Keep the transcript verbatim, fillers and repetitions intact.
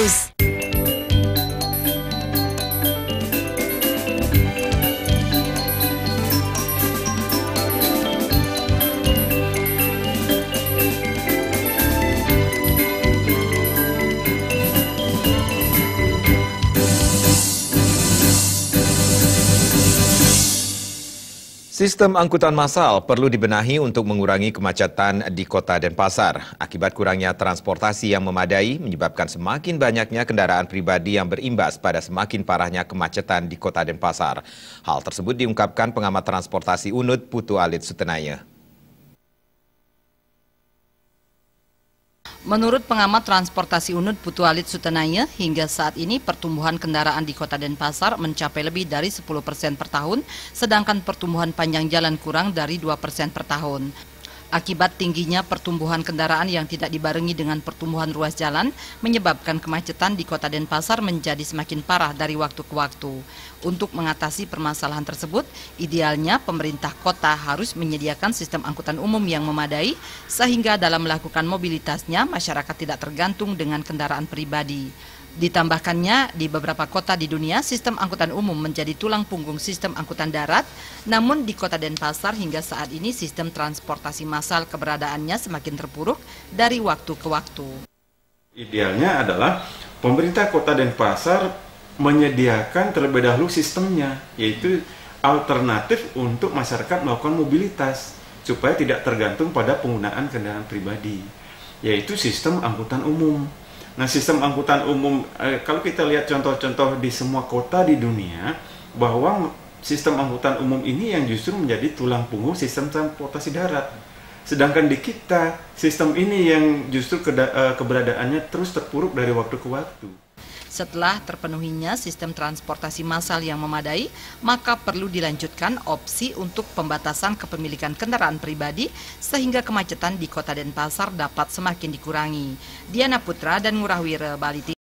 News. Sistem angkutan massal perlu dibenahi untuk mengurangi kemacetan di kota Denpasar. Akibat kurangnya transportasi yang memadai menyebabkan semakin banyaknya kendaraan pribadi yang berimbas pada semakin parahnya kemacetan di kota Denpasar. Hal tersebut diungkapkan pengamat transportasi U N U D Putu Alit Sutenaya. Menurut pengamat transportasi U N U D Putu Alit Sutenaya, hingga saat ini pertumbuhan kendaraan di kota Denpasar mencapai lebih dari sepuluh persen per tahun, sedangkan pertumbuhan panjang jalan kurang dari dua persen per tahun. Akibat tingginya pertumbuhan kendaraan yang tidak dibarengi dengan pertumbuhan ruas jalan, menyebabkan kemacetan di kota Denpasar menjadi semakin parah dari waktu ke waktu. Untuk mengatasi permasalahan tersebut, idealnya pemerintah kota harus menyediakan sistem angkutan umum yang memadai, sehingga dalam melakukan mobilitasnya, masyarakat tidak tergantung dengan kendaraan pribadi. Ditambahkannya, di beberapa kota di dunia, sistem angkutan umum menjadi tulang punggung sistem angkutan darat, namun di kota Denpasar hingga saat ini sistem transportasi massal keberadaannya semakin terpuruk dari waktu ke waktu. Idealnya adalah pemerintah kota Denpasar menyediakan terlebih dahulu sistemnya, yaitu alternatif untuk masyarakat melakukan mobilitas, supaya tidak tergantung pada penggunaan kendaraan pribadi, yaitu sistem angkutan umum. Nah, sistem angkutan umum, eh, kalau kita lihat contoh-contoh di semua kota di dunia, bahwa sistem angkutan umum ini yang justru menjadi tulang punggung sistem transportasi darat. Sedangkan di kita, sistem ini yang justru keda, eh, keberadaannya terus terpuruk dari waktu ke waktu. Setelah terpenuhinya sistem transportasi massal yang memadai, maka perlu dilanjutkan opsi untuk pembatasan kepemilikan kendaraan pribadi sehingga kemacetan di kota Denpasar dapat semakin dikurangi. Diana Putra dan Ngurah Wira, Bali.